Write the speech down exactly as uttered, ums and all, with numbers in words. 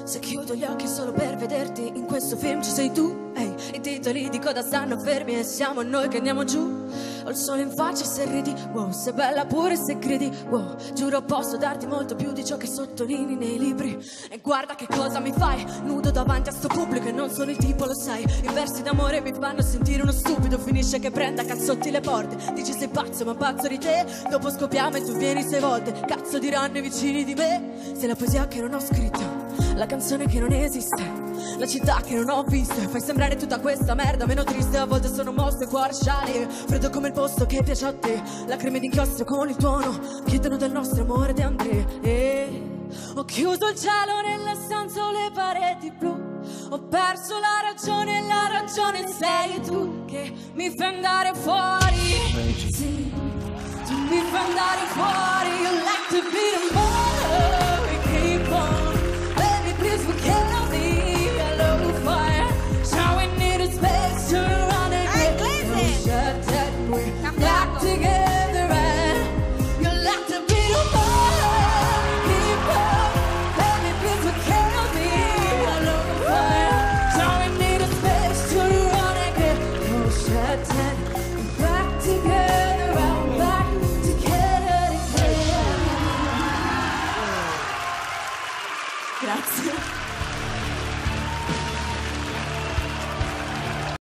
Se chiudo gli occhi solo per vederti, in questo film ci sei tu. Ehi, i titoli di coda stanno fermi e siamo noi che andiamo giù. Ho il sole in faccia se ridi, wow, sei bella pure se gridi, wow. Giuro posso darti molto più di ciò che sottolinei nei libri. E guarda che cosa mi fai, nudo davanti a sto pubblico e non sono il tipo, lo sai. I versi d'amore mi fanno sentire uno stupido, finisce che prenda cazzotti le porte. Dici sei pazzo ma pazzo di te, dopo scopiamo e tu vieni sei volte. Cazzo diranno i vicini di me, sei la poesia che non ho scritto, la canzone che non esiste, la città che non ho visto. E fai sembrare tutta questa merda meno triste. A volte sono mosso e cuore sciali, freddo come il posto che piace a te. Lacrime d'inchiostro con il tuono chiedono del nostro amore di Andrea. E ho chiuso il cielo nella stanza o le pareti blu. Ho perso la ragione e la ragione sei tu che mi fai andare fuori. Sì, tu mi fai andare fuori.